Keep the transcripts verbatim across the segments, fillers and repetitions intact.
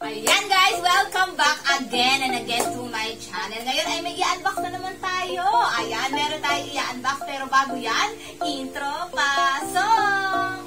Ayan guys, welcome back again and again to my channel. Ngayon ay may i-unbox na naman tayo. Ayan, meron tayo i-unbox pero bago yan, intro pasok!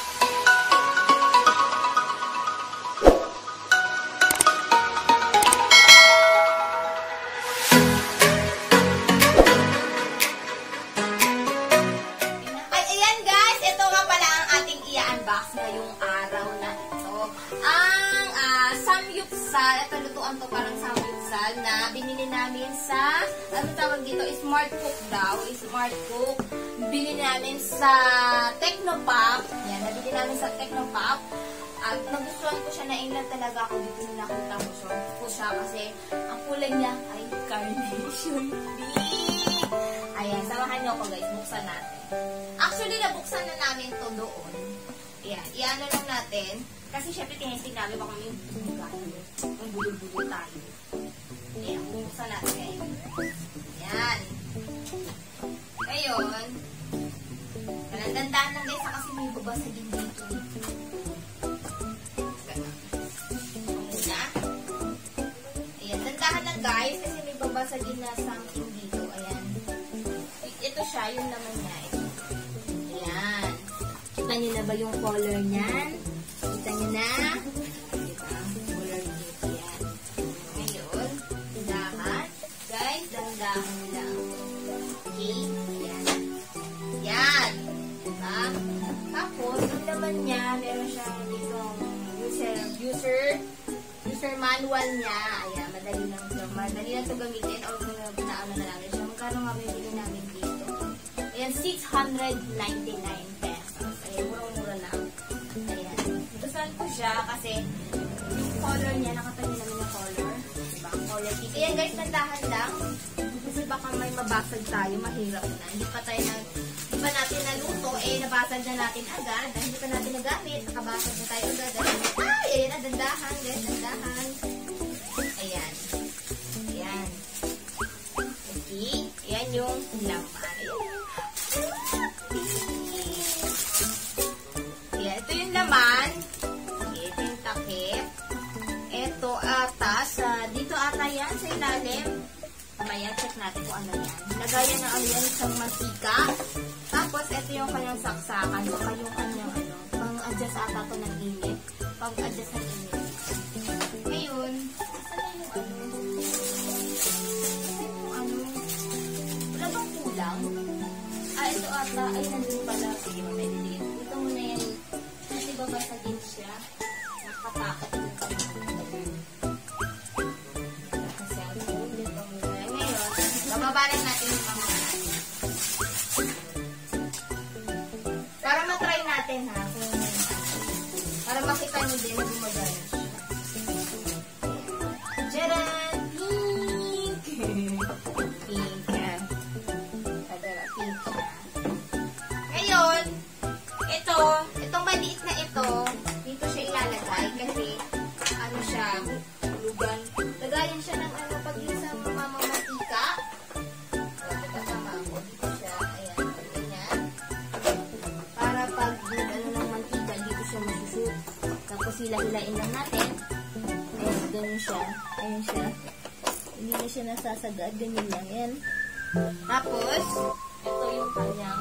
Ay, ayan guys, ito nga pala ang ating i-unbox ngayong araw na ito. Ang uh, samyupsal, ito lutuan to parang samyupsal na binili namin sa, ano tawag dito, Smart Cook daw, Smart Cook. Binili namin sa Technopop. Yan, nabili namin sa Technopop. At nagustuhan ko siya na inglan talaga ako dito nung nakita ko siya, ko siya kasi ang kulay niya ay carnation pink. Ayan, samahan niyo ako guys, buksan natin. Actually, nabuksan na namin to doon. Ayan, i-ano lang natin. Kasi syempre tinesting namin baka may bumigay. Ang bulo-bulo tayo. Ayan, buksan natin ngayon. Ayan. Ngayon, dandahan lang guys kasi may babasagin dito. Muna. Ayan, dandahan lang guys kasi may babasagin na something dito. Ayan. Ito siya, yung naman niya. Ayan. Kita niyo na ba yung color niyan? Kita niyo na? Diba? Color dito yan. Ngayon, dandahan. Guys, dandahan lang. Okay? Ayan. Ayan. Diba? Tapos, yung naman niya, meron siya dito user, user, user manual niya. Ayan, madali lang ito. Madali lang ito gamitin. O, naano na namin siya. Magkano nga may bili namin dito? Ayan, six hundred ninety-nine pesos. Ayan, murang-mura lang. Ayan. Gustuhan ko siya kasi yung color niya, nakatanin namin yung color. Diba? Ang color tip. Ayan guys, nandahan lang. Kasi baka may mabasag tayo, mahirap na. Hindi pa tayo na, hindi pa natin naluto, eh, nabasag na natin agad. Dahil hindi pa natin nagamit, nakabasag na tayo agad. Ay, ayan na, dandahan guys, dandahan. Ayan. Ayan. Okay. Ayan yung laman. Ayan, ito yung laman. Okay, ito yung takip. Ito ata, sa, dito ata yan, sa ilalim. Mamaya, check natin kung ano yan. Lagayan na ano yan, isang mantika. Tapos, ito yung kanyang saksakan. Saka yung kanyang ano, pang-adjust ata to ng init. Pang-adjust ng init. Ngayon, saan yung ano? Ano? Wala bang kulang? Ah, ito ata. Ay, nandun pala. Sige, mamaya diliit. Ito muna yan. Kasi babasagin siya. Nakatakot yung kanyang. Bababalin natin yung mga para matry natin ha kung para makita nyo din na gumagana siya. Jaran! Pink! Pink yan. Kadara, pink siya. Ngayon, ito, itong maliit na ito, dito siya ilalagay kasi ano siya, lugan. Lagayan siya ng ano, pag yung sa mamamantika. Tapos hila-hilain lang natin. Ayan, ganyan siya. Ayan siya. Hindi na siya nasasagad. Ganyan lang yan. Tapos, ito yung kanyang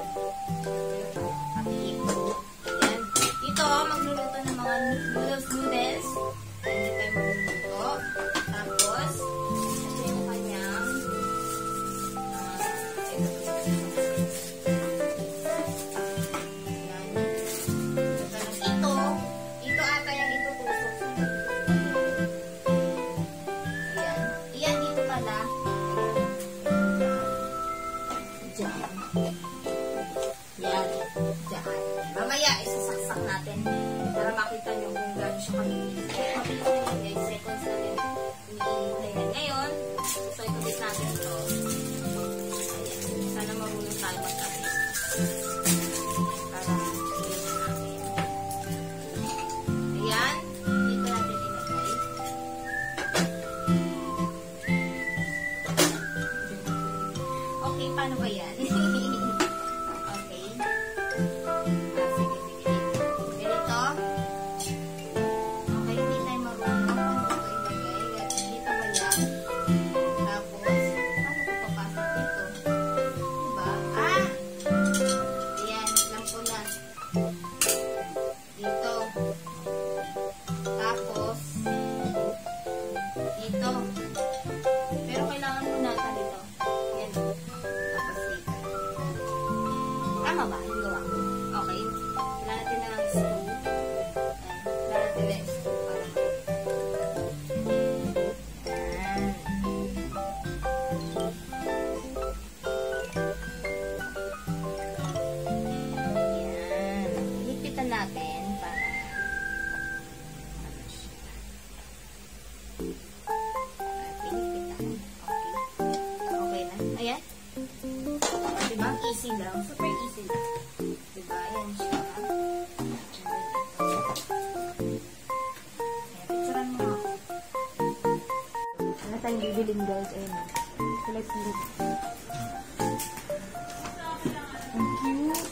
kapit. Ayan. Ito, magluluto ng mga noodles noodles. Ayan, ito yung magluluto. Tapos, ito yung kanyang mamaya, isasaksak natin para makita nyo kung gano'n siya kamilit. Makita nyo guys, seconds natin iniinit na yan. Ngayon, so itulit natin ito. Ayan, sana marunong tayo magkabit. Para itulit na natin. Ayan, dito natin ilagay. Okay, paano ba yan? Okay, hindi tayo marunong. easy lang. Super easy lang. Diba? Ayan siya. Ayan, picturean mo ako. Ano tayong bibilin guys? Ayan. Select look. Ang cute.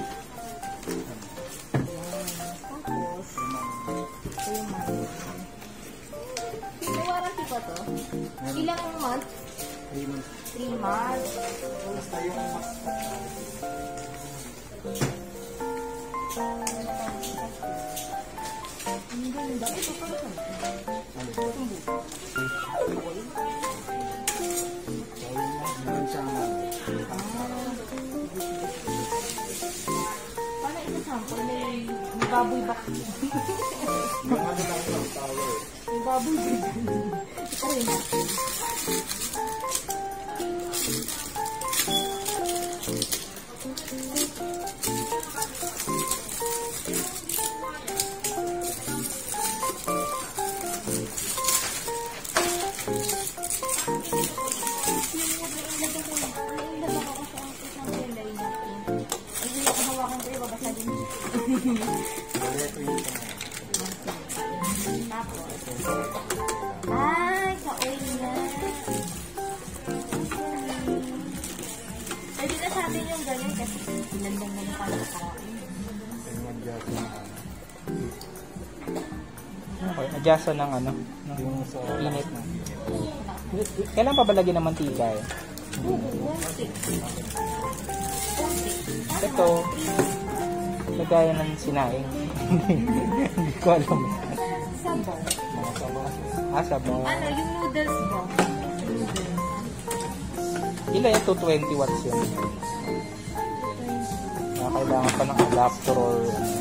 Ayan. Tapos, ito yung money. May warranty pa to? Ilang month? three months. three months. Basta yung mas Ang ganda. Ito pa ito. Itong buko. meron siyang Paano ito sample? May, may baboy ba? yung ano lang yung tower. May baboy ba? Ito rin. Ay, sa oil na. Pwede na sa atin yung ganyan kasi landan na yung pala sa akin. Okay, adjustan ng ano, ng init na. Kailan pa ba lagyan ng mantika eh? Ito, lagayan ng sinaing. Hindi ko alam. Sabaw. Ah, sabaw. Ano, yung noodles ba? Ila yung two twenty watts yun. Ah, kailangan pa ng adapter or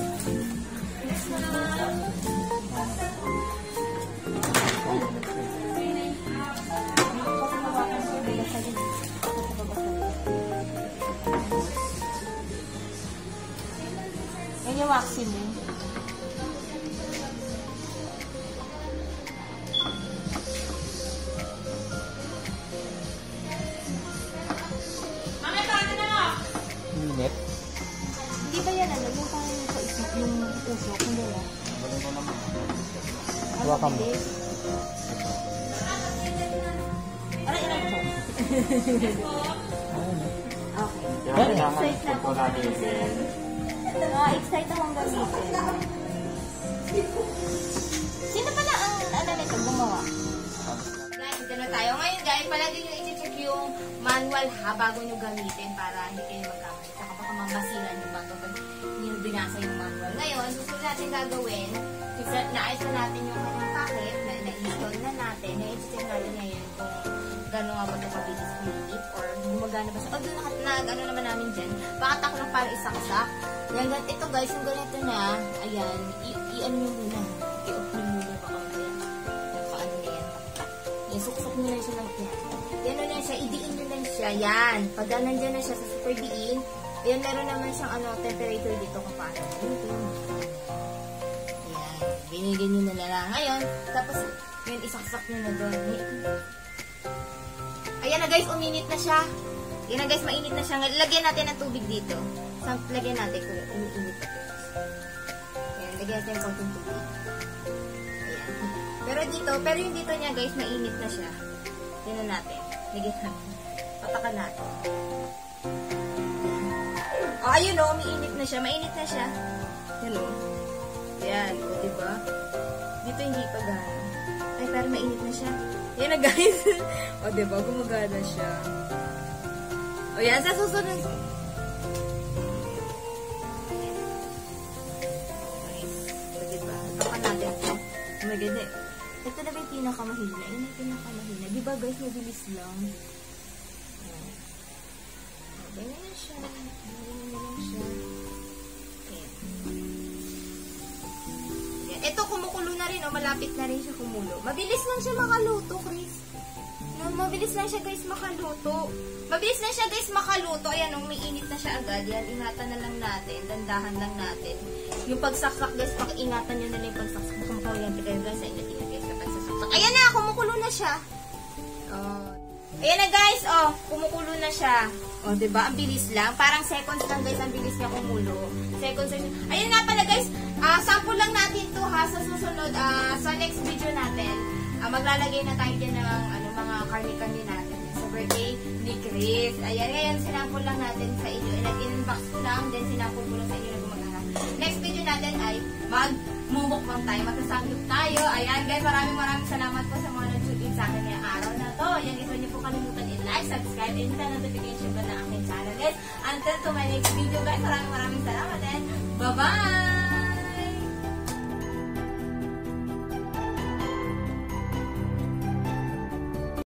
yan yung waxin mo. minute. Hindi ba yan ano? Yung parang yung kaisip, yung usok, hindi na. Hawakan mo. Aray, aray po. Okay. Yan. Excite na akong gamitin. Ah, excite akong gamitin. Sino pala ang ano nito gumawa? Guys, ito na tayo. Ngayon guys, palagi nyo i-check yung manual ha bago nyo gamitin para hindi kayo magkamali. Saka baka mamasilan nyo bago pag nyo binasa yung manual. Ngayon, susunod natin gagawin, naayos na natin yung kanyang packet, na na-install na natin, na-i-check natin ngayon kung gano'n nga ba ito kabilis minute or gumagana ba siya. O doon nag ano naman namin dyan, pakatak lang para isaksak. Yan, ito guys, yung ganito na, ayan, i-ano nyo muna. I-off nyo muna baka maya. Yung paano na yan. Yan, suksok nyo lang siya lang yan. Yan na lang siya, idiin nyo lang siya. Yan, pag nandyan na siya sa super diin, ayan, meron naman siyang ano, temperature dito kung paano. Ayan, binigyan nyo na lang. Ngayon, tapos, yun, isaksak nyo na doon. Ayan na guys, uminit na siya. Ayan na guys, mainit na siya. Lagyan natin ng tubig dito. Lagyan natin kung umiinit na ito. Ayan, lagyan natin ng konting tubig. Ayan. Pero dito, pero yung dito niya guys, mainit na siya. Ayan na natin. Lagyan natin. Patakan natin. O, oh, ayun o, umiinit na siya. Mainit na siya. Ayan o. Ayan, o, diba? Dito hindi pa gano'n. Ay, pero mainit na siya. Ayan na guys. O, diba? Gumagana siya. O, yan. Sa susunod. O, diba? Tapan natin ito. Oh my God. Ito na ba yung pinakamahina? Ayan yung pinakamahina. Diba guys, mabilis lang. O, ganyan na siya. Ganyan na lang siya. Ayan. Ito, kumukulo na rin, o, malapit na rin siya kumulo. Mabilis lang siya makaluto, Chris. No, mabilis lang siya, guys, makaluto. Mabilis lang siya, guys, makaluto. Ayan, nung mainit na siya agad, yan, ingatan na lang natin, dandahan lang natin. Yung pagsaksak, guys, pag-ingatan nyo na lang yung pagsaksak. Baka makawalante kayo, guys, ingat-ingat kayo sa pagsasaksak. Ayan na, kumukulo na siya. Oh. Ayan na guys, oh, kumukulo na siya. Oh, diba? Ang bilis lang. Parang seconds lang guys, ang bilis niya kumulo. Seconds lang. Ayan nga pala guys, uh, sample lang natin to ha, sa susunod, uh, sa next video natin. Uh, maglalagay na tayo din ng ano, mga karni-karni natin sa birthday ni Chris. Ayan, ngayon sinample lang natin sa inyo. Nag-inbox lang, then sinample ko lang sa inyo na gumagana. Next video natin ay mag-mumukbang tayo, magsasamyup tayo. Ayan guys, maraming maraming salamat po sa mga nag-tune in sa akin ngayong araw na to. Ayan, ito niyo po kalimutan i-like, subscribe, and hit ang notification bell ng aking channel guys. Until to my next video guys, maraming maraming salamat and bye-bye!